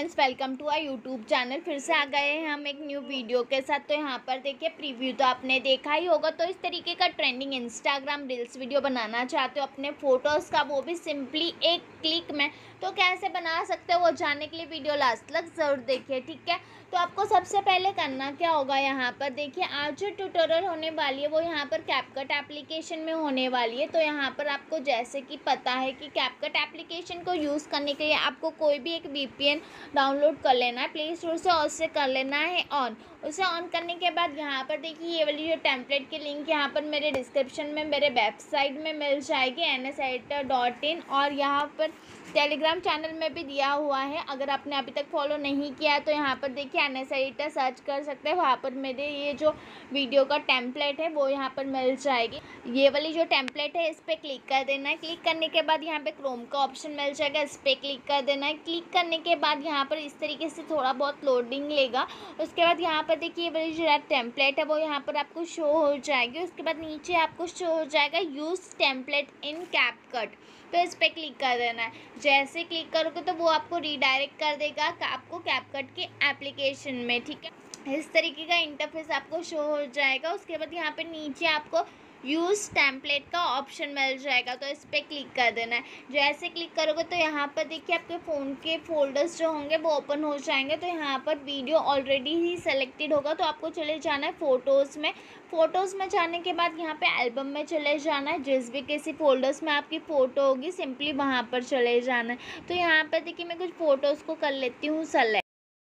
Friends, welcome to our YouTube channel. फिर से आ गए हैं हम एक न्यू वीडियो के साथ। तो यहाँ पर देखिए प्रीव्यू तो आपने देखा ही होगा। तो इस तरीके का ट्रेंडिंग इंस्टाग्राम रील्स वीडियो बनाना चाहते हो अपने फ़ोटोज़ का, वो भी सिंपली एक क्लिक में, तो कैसे बना सकते हो वो जानने के लिए वीडियो लास्ट तक ज़रूर देखिए, ठीक है। तो आपको सबसे पहले करना क्या होगा, यहाँ पर देखिए आज जो ट्यूटोरियल होने वाली है वो यहाँ पर कैपकट एप्लीकेशन में होने वाली है। तो यहाँ पर आपको जैसे कि पता है कि कैपकट एप्लीकेशन को यूज़ करने के लिए आपको कोई भी एक VPN डाउनलोड कर लेना है प्ले स्टोर से, और उससे कर लेना है ऑन। उसे ऑन करने के बाद यहाँ पर देखिए ये वाली जो टेम्पलेट की लिंक यहाँ पर मेरे डिस्क्रिप्शन में मेरे वेबसाइट में मिल जाएगी nseditor.in, और यहाँ पर टेलीग्राम चैनल में भी दिया हुआ है। अगर आपने अभी तक फॉलो नहीं किया है तो यहाँ पर देखिए NS एडिटर सर्च कर सकते हैं, वहाँ पर मेरे ये जो वीडियो का टेम्पलेट है वो यहाँ पर मिल जाएगी। ये वाली जो टेम्पलेट है इस पर क्लिक कर देना है। क्लिक करने के बाद यहाँ पे क्रोम का ऑप्शन मिल जाएगा, इस पर क्लिक कर देना है। क्लिक करने के बाद यहाँ पर इस तरीके से थोड़ा बहुत लोडिंग लेगा। उसके बाद यहाँ पर देखिए ये वाली जो टेम्पलेट है वो यहाँ पर आपको शो हो जाएगी। उसके बाद नीचे आपको शो हो जाएगा यूज़ टेम्पलेट इन कैपकट, तो इस पर क्लिक कर देना है। जैसे क्लिक करोगे तो वो आपको रीडायरेक्ट कर देगा आपको कैपकट के एप्लीकेशन में, ठीक है। इस तरीके का इंटरफेस आपको शो हो जाएगा। उसके बाद यहाँ पे नीचे आपको यूज़ टेम्पलेट का ऑप्शन मिल जाएगा, तो इस पर क्लिक कर देना है। जैसे क्लिक करोगे तो यहाँ पर देखिए आपके फ़ोन के फोल्डर्स जो होंगे वो ओपन हो जाएंगे। तो यहाँ पर वीडियो ऑलरेडी ही सेलेक्टेड होगा, तो आपको चले जाना है फ़ोटोज़ में। फ़ोटोज़ में जाने के बाद यहाँ पे एल्बम में चले जाना है। जिस भी किसी फोल्डर्स में आपकी फ़ोटो होगी सिंपली वहाँ पर चले जाना है। तो यहाँ पर देखिए मैं कुछ फ़ोटोज़ को कर लेती हूँ सेलेक्ट।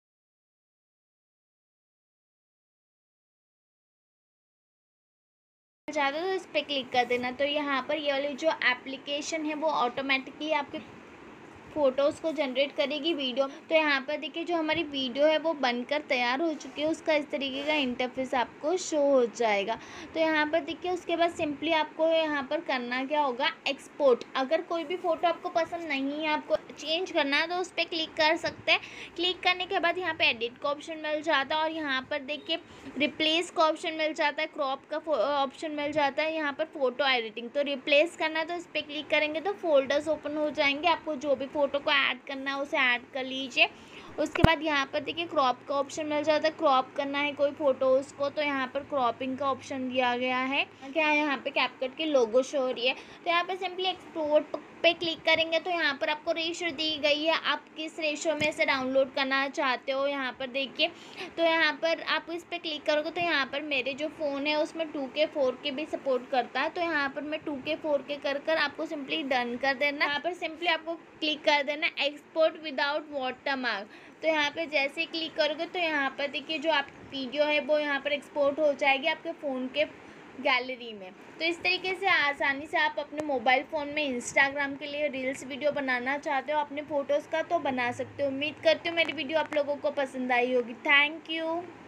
ज़्यादा तो इस पर क्लिक कर देना। तो यहाँ पर ये वाली जो एप्लीकेशन है वो ऑटोमेटिकली आपके फ़ोटोज़ को जनरेट करेगी वीडियो। तो यहाँ पर देखिए जो हमारी वीडियो है वो बनकर तैयार हो चुकी है, उसका इस तरीके का इंटरफेस आपको शो हो जाएगा। तो यहाँ पर देखिए उसके बाद सिंपली आपको यहाँ पर करना क्या होगा, एक्सपोर्ट। अगर कोई भी फ़ोटो आपको पसंद नहीं है, आपको चेंज करना है, तो उस पर क्लिक कर सकते हैं। क्लिक करने के बाद यहाँ पे एडिट का ऑप्शन मिल जाता है, और यहाँ पर देखिए रिप्लेस का ऑप्शन मिल जाता है, क्रॉप का ऑप्शन मिल जाता है, यहाँ पर फ़ोटो एडिटिंग। तो रिप्लेस करना है तो इस पर क्लिक करेंगे तो फोल्डर्स ओपन हो जाएंगे। आपको जो भी फ़ोटो को ऐड करना है उसे ऐड कर लीजिए। उसके बाद यहाँ पर देखिए क्रॉप का ऑप्शन मिल जाता है, क्रॉप करना है कोई फ़ोटोज़ को तो यहाँ पर क्रॉपिंग का ऑप्शन दिया गया है। क्या यहाँ पे कैपकट की लोगो शो हो रही है, तो यहाँ पे सिंपली एक्सपोर्ट पे क्लिक करेंगे तो यहाँ पर आपको रेशो दी गई है, आप किस रेशो में से डाउनलोड करना चाहते हो यहाँ पर देखिए। तो यहाँ पर आप इस पर क्लिक करोगे तो यहाँ पर मेरे जो फ़ोन है उसमें 2K 4K भी सपोर्ट करता है। तो यहाँ पर मैं 2K 4K कर आपको सिंपली डन कर देना। यहाँ पर सिंपली आपको क्लिक कर देना एक्सपोर्ट विदाउट वाटरमार्क। तो यहाँ पे जैसे ही क्लिक करोगे तो यहाँ पर देखिए जो आपकी वीडियो है वो यहाँ पर एक्सपोर्ट हो जाएगी आपके फ़ोन के गैलरी में। तो इस तरीके से आसानी से आप अपने मोबाइल फ़ोन में इंस्टाग्राम के लिए रील्स वीडियो बनाना चाहते हो अपने फ़ोटोज़ का तो बना सकते हो। उम्मीद करती हूँ मेरी वीडियो आप लोगों को पसंद आई होगी। Thank you.